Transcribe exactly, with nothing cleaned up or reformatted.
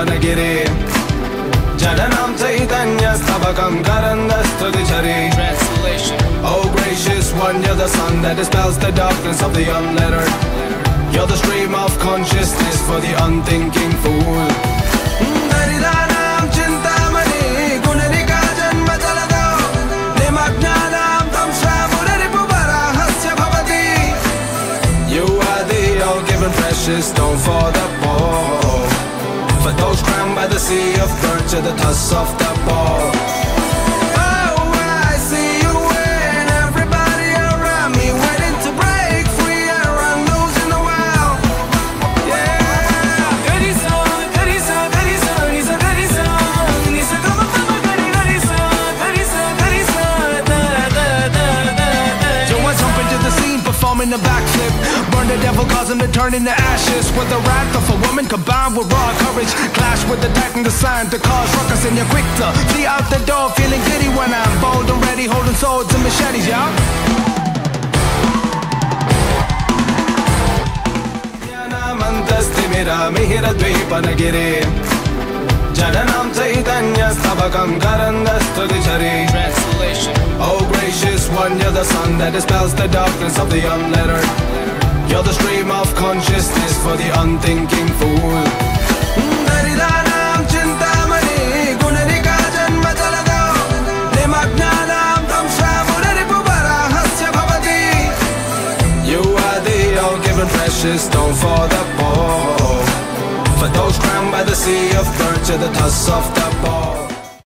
Panagiri Jananam Chaitanya-stavakam Karandastradhichari. Translation. Oh gracious one, you're the sun that dispels the darkness of the unlettered. You're the stream of consciousness for the unthinking fool. Daridanam Chintamani Gunarika Janma Jalado Nimajnanam Tamsra Muraripu Varahasya Bhavati. You are the all-given precious stone for the poor, for those crowned by the sea of birds at the toss of the ball. Oh, I see you and everybody around me waiting to break free and run loose in the wild. Yeah. Goody song, goody song, goody song, he's a goody song. He's a come up, goody, goody song, goody song, goody song. Da da da da da. Joanne's jumping to the scene, performing a backflip. Burn the devil, cause him to turn into ashes. With the wrath of a woman combined with raw courage, clash with the titan designed to cause ruckus, and you're quick to flee out the door, feeling giddy when I'm bold and ready, holding swords and machetes, y'all. Jananam Chaitanya-stavakam Karandastradhichari. Translation. Oh gracious one, you're the sun that dispels the darkness of the unlettered. You're the stream of consciousness for the unthinking fool. Daridanam Chintamani Gunarika Janma Jalado Nimajnanam Tamsra Muraripu Varahasya Bhavati. You are the all-given precious stone for the poor, for those crowned by the sea of birds at the toss of the ball.